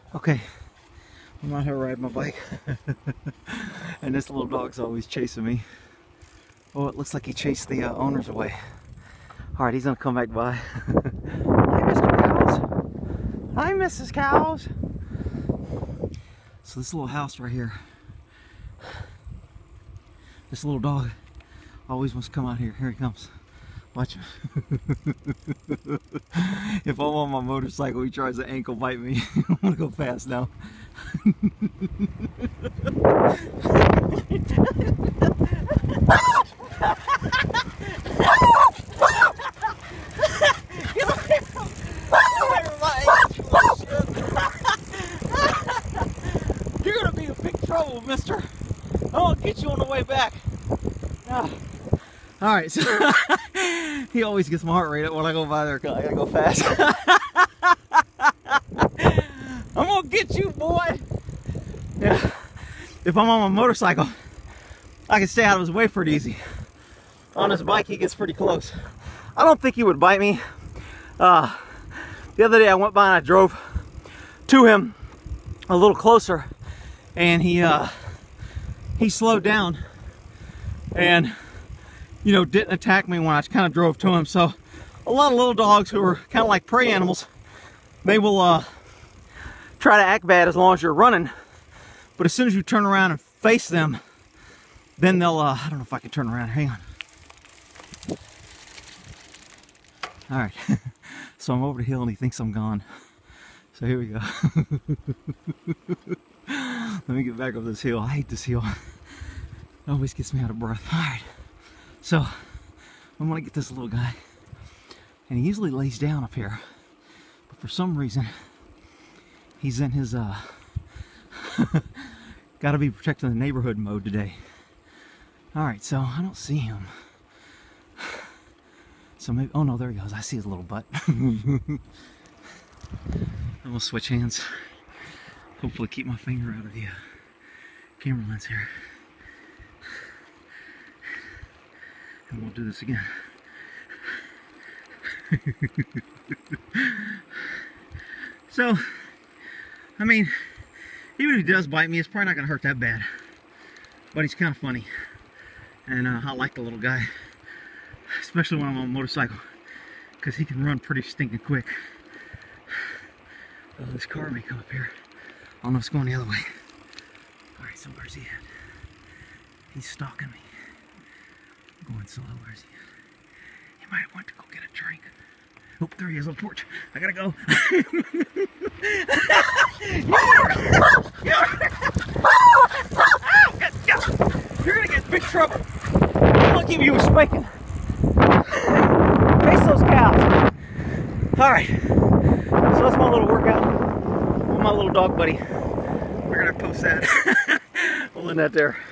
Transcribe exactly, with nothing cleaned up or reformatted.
Okay, I'm out here riding my bike, and this little dog's always chasing me. Oh, it looks like he chased the uh, owners away. All right, he's gonna come back by. Hi, Mister Cows. Hi, Missus Cows. So this little house right here, this little dog always wants to come out here. Here he comes. Watch him. If I'm on my motorcycle, he tries to ankle bite me. I'm gonna go fast now. You're gonna be in big trouble, mister. I'll get you on the way back. Ah. All right, so he always gets my heart rate up when I go by there. I gotta go fast. I'm gonna get you, boy. Yeah. If I'm on my motorcycle, I can stay out of his way pretty easy. On his bike, he gets pretty close. I don't think he would bite me. Uh, the other day, I went by and I drove to him a little closer, and he uh, he slowed down and, you know, didn't attack me when I kind of drove to him. So a lot of little dogs who are kind of like prey animals, they will uh, try to act bad as long as you're running, but as soon as you turn around and face them, then they'll uh, I don't know if I can turn around. Hang on. All right. So I'm over the hill and he thinks I'm gone. So here we go. Let me get back up this hill. I hate this hill. It always gets me out of breath. All right. So I'm gonna get this little guy, and he usually lays down up here, but for some reason he's in his uh gotta be protecting the neighborhood mode today. All right, so I don't see him, so maybe, oh no, there he goes. I see his little butt. I'm gonna switch hands, hopefully keep my finger out of the uh, camera lens here. And we'll do this again. So, I mean, even if he does bite me, it's probably not going to hurt that bad. But he's kind of funny. And uh, I like the little guy. Especially when I'm on a motorcycle. Because he can run pretty stinking quick. Oh, this car may come up here. I don't know if it's going the other way. Alright, so where's he at? He's stalking me. Going slow. Where's he at? He might have went to go get a drink. Oh, there he is on the porch. I gotta go. You're gonna get in big trouble. I'm gonna give you a spanking. Face those cows. Alright. So that's my little workout with my little dog buddy. We're gonna post that. We'll end that there.